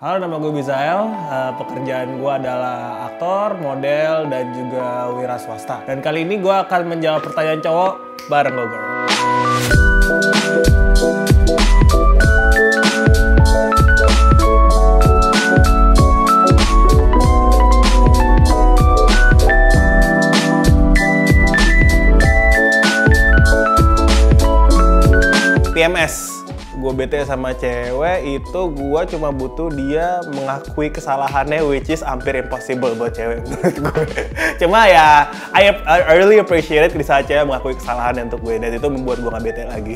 Halo, nama gue Bizael. Pekerjaan gue adalah aktor, model, dan juga wira swasta. Dan kali ini gue akan menjawab pertanyaan cowok bareng lo, girl. PMS. Gue bete sama cewek itu gue cuma butuh dia mengakui kesalahannya, which is hampir impossible buat cewek menurut gue. Cuma ya I really appreciate it di saat cewek mengakui kesalahannya untuk gue, dan itu membuat gue gak bete lagi.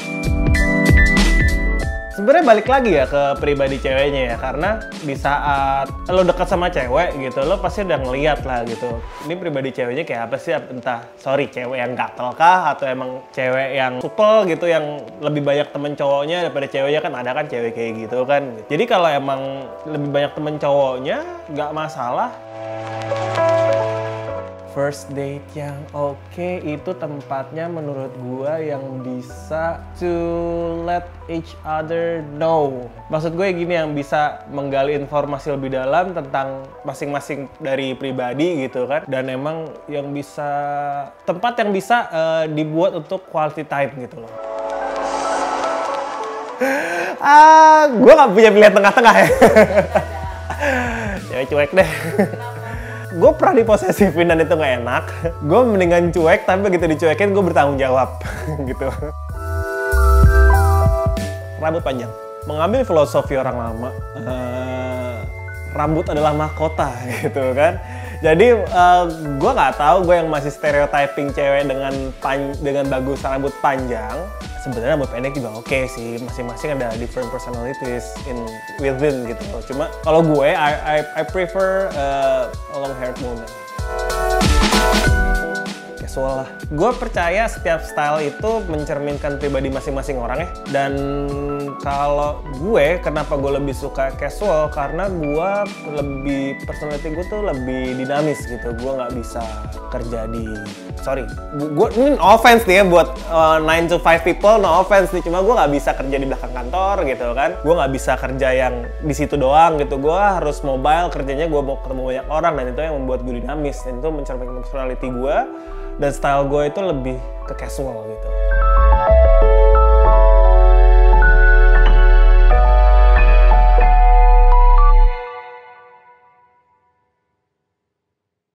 Sebenarnya balik lagi ya ke pribadi ceweknya ya, karena di saat lo dekat sama cewek gitu, lo pasti udah ngeliat lah gitu, ini pribadi ceweknya kayak apa sih, entah cewek yang gatel kah, atau emang cewek yang supel gitu, yang lebih banyak temen cowoknya daripada ceweknya, kan ada kan cewek kayak gitu kan. Jadi kalau emang lebih banyak temen cowoknya, nggak masalah. First date yang oke itu tempatnya menurut gua yang bisa to let each other know. Maksud gue gini, yang bisa menggali informasi lebih dalam tentang masing-masing dari pribadi gitu kan. Dan emang yang bisa, tempat yang bisa dibuat untuk quality time gitu loh. Gue gak punya pilihan tengah-tengah ya. Cewek cuek deh. Gue pernah diposesifin dan itu gak enak. Gue mendingan cuek, tapi begitu dicuekin gue bertanggung jawab gitu. Rambut panjang. Mengambil filosofi orang lama, rambut adalah mahkota gitu kan. Jadi gue nggak tahu, gue yang masih stereotyping cewek dengan bagus rambut panjang. Sebenarnya rambut pendek juga oke sih, masing-masing ada different personalities within gitu. Cuma kalau gue, I prefer a long haired woman. Casual lah. Gue percaya setiap style itu mencerminkan pribadi masing-masing orang ya. Dan kalau gue, kenapa gue lebih suka casual? Karena personality gue tuh lebih dinamis gitu. Gue nggak bisa kerja di, gue ini no offense nih ya buat 9 to 5 people, no offense nih. Cuma gue nggak bisa kerja di belakang kantor gitu kan. Gue nggak bisa kerja yang di situ doang gitu. Gue harus mobile kerjanya, gue mau ketemu banyak orang, dan itu yang membuat gue dinamis. Dan itu mencerminkan personality gue. Dan style gue itu lebih ke casual gitu.